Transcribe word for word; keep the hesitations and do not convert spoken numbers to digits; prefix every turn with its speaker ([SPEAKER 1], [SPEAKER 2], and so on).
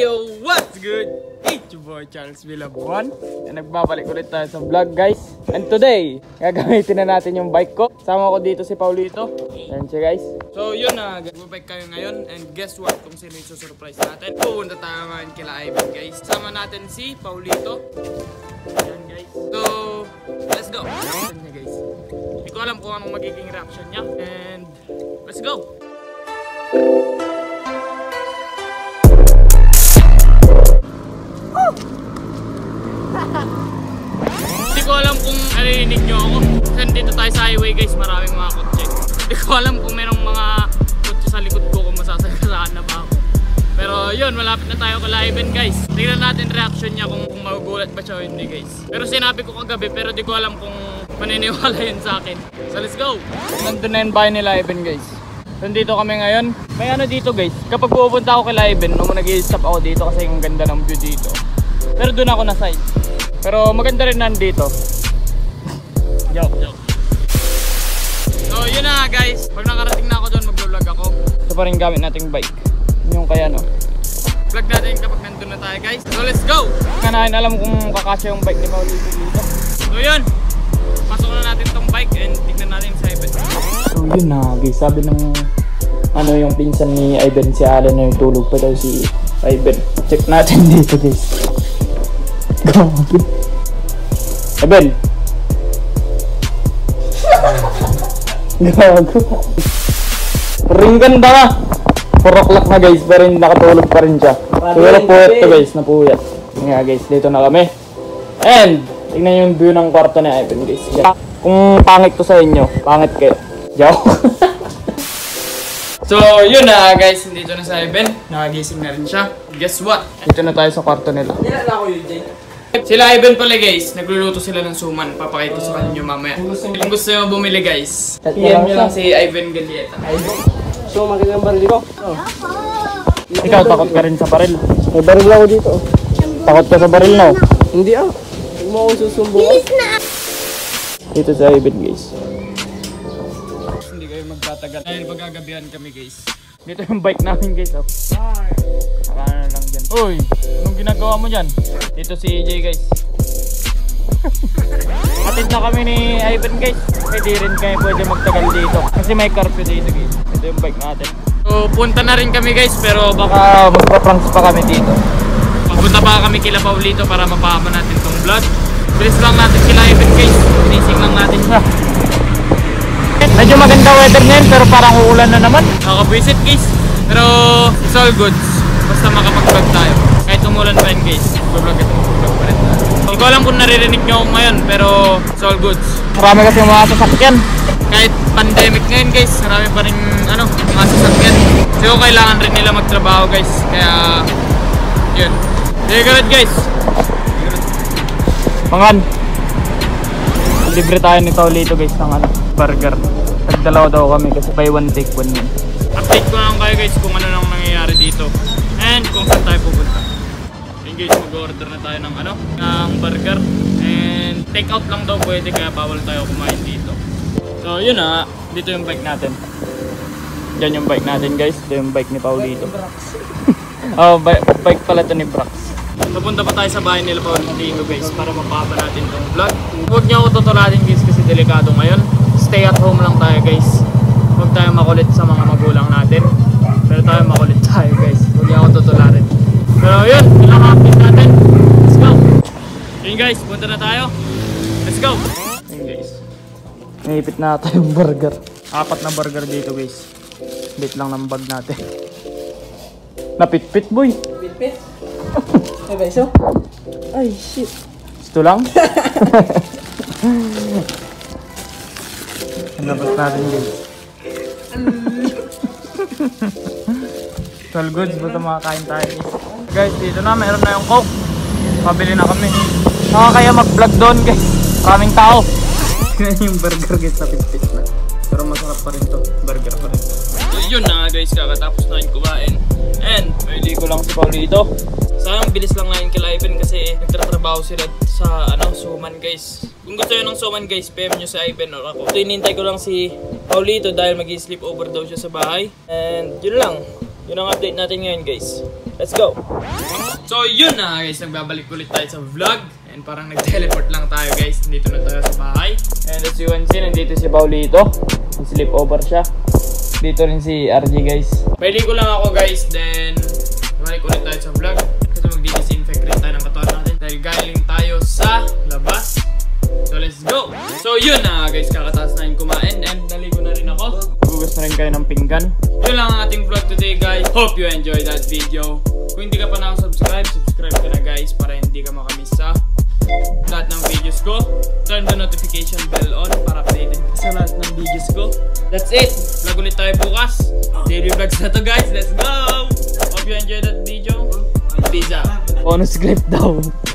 [SPEAKER 1] Heyo, what's good? It's your boy Charles Villabuan. And nagbabalik ulit tayo sa vlog, guys. And today, gagamitin na natin yung bike ko. Sama ko dito si Paulito. Ayan siya, guys. So yun na, magbabike kayo ngayon. And guess what? Kung sino yung susurprise natin. Pupunta tayo ngayon kila Ivan, guys. Sama natin si Paulito. Ayan, guys. So, let's go. Reaction niya, guys. Hindi ko alam kung anong magiging reaction niya. And let's go. Hindi ko alam kung narinig nyo ako. Kasi dito tayo sa highway, guys, maraming mga kotse. Hindi ko alam kung merong mga kotse sa likod ko kung masasagasaan na ba ako. Pero yun, malapit na tayo kay Ivan, guys. Tingnan natin reaction niya kung, kung magugulat ba siya o hindi, guys. Pero sinabi ko kagabi, pero di ko alam kung maniniwala yun sa akin. So let's go! Nandun na yung bahay nila Ivan, guys. Nandito kami ngayon. May ano dito, guys. Kapag pupunta ako kay Ivan, nung nag-i-stop ako dito kasi yung ganda ng view dito. Pero doon ako na side. Pero maganda rin nandito. Joke, joke. So yun na, guys. Pag nakarating na ako doon, mag-vlog ako. Ito pa rin gamit nating bike. Yung kaya no. Vlog natin kapag nandun na tayo, guys. So let's go! Nga nahin alam kung kakasya yung bike ni Paulito dito. So yun. Pasok na natin tong bike and tignan natin sa Ivan. So yun na, guys. Sabi ng ano yung pinsan ni Ivan, si Alan na yung tulog pa daw si Ivan. Check natin dito, guys. Gago. Ivan. Gago. Ring ganda na. four o'clock na, guys, pero hindi nakatulog pa rin siya. Pero puyat to, guys, napuyat. Nga, guys, dito na kami. And tingnan yung view ng kwarto ni Ivan, guys. Kung pangit to sa inyo, pangit kayo. Joke. So yun na, guys, dito na sa Ivan. Nakagising na rin siya. Guess what? Dito na tayo sa kwarto nila.
[SPEAKER 2] Nila na ako yun, Jay.
[SPEAKER 1] Sila Ivan pala, guys, nagluluto sila ng suman. Papakita sa kanyo mamaya. Kung gusto nyo bumili, guys, P M nyo lang si Ivan Galieta.
[SPEAKER 2] So magandang baril ko. Oh.
[SPEAKER 1] Ikaw, takot ka rin sa baril.
[SPEAKER 2] May baril ako dito.
[SPEAKER 1] Takot ka sa baril, no?
[SPEAKER 2] Hindi ah. Huwag mo akong susumbong.
[SPEAKER 1] Dito sa Ivan, guys. Hindi kayo magtatagal. Dahil magagabihan kami, guys. Dito yung bike namin, guys. Oh. Nakano na lang dyan. Uy, anong ginagawa mo dyan? Dito si A J, guys. Atid na kami ni Ivan, guys. Hindi rin kayo pwede magtagal dito kasi may curfew dito, guys. Ito yung bike natin. So punta na rin kami, guys, pero baka magpa-pranks pa kami dito. Papunta pa kami kila Paulito para mapahama natin tong vlog. Bilis lang natin kila Ivan, guys. Finising lang natin siya. Medyo maganda weather ngayon pero parang uulan na naman. Nakaka-visit, guys. Pero it's all good. Basta makapag-vlog tayo. Kahit umulan pa yun, guys. Vlog at mag-vlog pa rin tayo. Hindi ko alam kung naririnig nyo ako ngayon, pero it's all good. Marami kasi mga sasakyan. Kahit pandemic ngayon, guys, marami pa rin ano, mga sasakyan. So kailangan rin nila magtrabaho, guys. Kaya yun. Sige ka rin, guys. Pangan. Libre tayo ni Paulito, guys, ng ano, burger. Nagdalaw daw kami kasi buy one take one yun. Update ko lang kayo, guys, kung ano nang nangyayari dito and kung saan tayo pupunta. And guys, mag-order na tayo ng ano, ng burger. And take out lang daw pwede, kaya bawal tayo kumain dito. So yun na, dito yung bike natin. Yan yung bike natin, guys. Ito yung bike ni Paulito. Oh, bike pala to ni Brax. Pupunta pa tayo sa bahay nila Paulito, guys, para mapahaba natin tong vlog. Huwag niyo ako tutulatin, guys, kasi delikado ngayon. Stay at home lang tayo, guys. Huwag tayo makulit sa mga magulang natin. Pero tayo makulit tayo, guys. Huwag niyo ako tutulatin. Pero yun, yun lang ang update natin. Let's go! Yun, guys, punta na tayo. Let's go! Yun, guys. Naipit na tayong burger. Apat na burger dito, guys. Bit lang ng bag natin. Napit-pit, boy.
[SPEAKER 2] Pit-pit? Ay, beso? Ay, shit.
[SPEAKER 1] Gusto lang? Nabas natin, guys. twelve goods, basta makakain tayo, guys. Guys, dito na, meron na yung Coke. Pabili na kami. Nakakaya mag-vlog doon, guys. Maraming tao. Tingnan yung burger, guys, na pit-pit na. Pero masarap pa rin to. Burger pa rin to. So yun na, guys, kakatapos na yung kumain. And pwede ko lang si Paulito. Sayang bilis lang ngayon kila Ivan kasi nagtatrabaho sila sa ano, suman, guys. Kung gusto nyo ng suman, guys, P M nyo si Ivan or ako. So inintay ko lang si Paulito dahil mag-sleep over daw siya sa bahay. And yun lang. Yun ang update natin ngayon guys. Let's go! So yun na guys, nagbabalik ulit tayo sa vlog. And parang nag-teleport lang tayo guys. Nandito na tayo sa bahay. And as you can see, nandito si Paulito. Sleep over siya. Dito rin si R J guys. Pwede ko lang ako guys. Then, balik ulit tayo sa vlog. Kasi mag-disinfect rin tayo ng katawan natin. Dahil galing tayo sa labas. So let's go! So yun na guys, kakataas na yung kumain. And naligo na rin ako. Gugus na rin kayo ng pinggan. Yun lang ang ating vlog today guys. Hope you enjoyed that video. Kung hindi ka pa nakasubscribe, subscribe ka na guys para hindi ka makamiss sa lahat ng videos ko. Turn the notification bell on para updated ka sa lahat ng videos ko. That's it! Vlog ulit tayo bukas. Daily vlogs na to guys. Let's go! Hope you enjoyed that video. Peace out. Bonus clip daw.